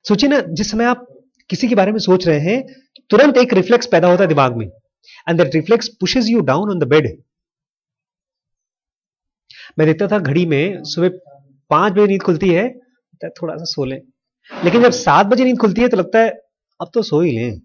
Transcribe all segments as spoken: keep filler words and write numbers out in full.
सोचिए ना, जिस समय आप किसी के बारे में सोच रहे हैं, तुरंत एक रिफ्लेक्स पैदा होता है दिमाग में, and that reflex pushes you down on the bed. मैं देखता था घड़ी में सुबह पांच बजे नींद खुलती है, तो थोड़ा सा सो लें, लेकिन जब सात बजे नींद खुलती है तो लगता है अब तो सो ही लें।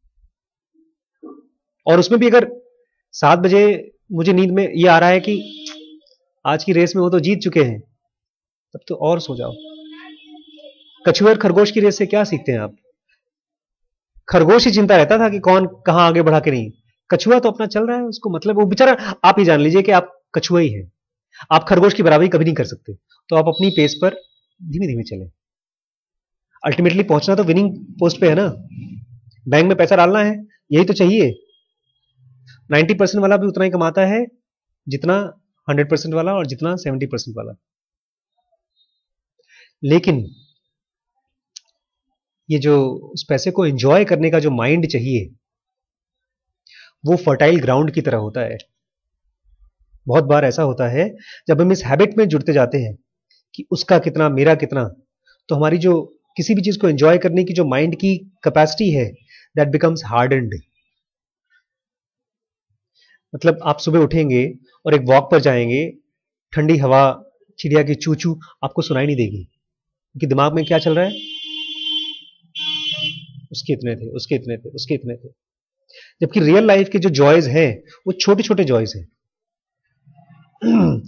और उसमें भी अगर सात बजे मुझे नींद में ये आ रहा है कि आज की रेस में वो तो जीत चुके हैं, तब तो और सो जाओ। कछुए और खरगोश की रेस से क्या सीखते हैं आप? खरगोश ही चिंता रहता था कि कौन कहां आगे बढ़ा के नहीं, कछुआ तो अपना चल रहा है, उसको मतलब वो बेचारा, आप ही जान लीजिए कि आप कछुआ ही हैं, आप खरगोश की बराबरी कभी नहीं कर सकते, तो आप अपनी पेस पर धीमे धीमे चलें। अल्टीमेटली पहुंचना तो विनिंग पोस्ट पे है ना, बैंक में पैसा डालना है, यही तो चाहिए। नाइन्टी परसेंट वाला भी उतना ही कमाता है जितना हंड्रेड परसेंट वाला और जितना सेवेंटी परसेंट वाला। लेकिन ये जो उस पैसे को एंजॉय करने का जो माइंड चाहिए, वो फर्टाइल ग्राउंड की तरह होता है। बहुत बार ऐसा होता है जब हम इस हैबिट में जुड़ते जाते हैं कि उसका कितना मेरा कितना, तो हमारी जो किसी भी चीज को एंजॉय करने की जो माइंड की कैपेसिटी है, दैट बिकम्स हार्डन्ड। मतलब आप सुबह उठेंगे और एक वॉक पर जाएंगे, ठंडी हवा, चिड़िया की चू चू आपको सुनाई नहीं देगी, क्योंकि दिमाग में क्या चल रहा है, उसके इतने थे, उसके इतने थे, उसके इतने थे। जबकि रियल लाइफ के जो जॉयज हैं वो छोटे छोटे जॉयज हैं।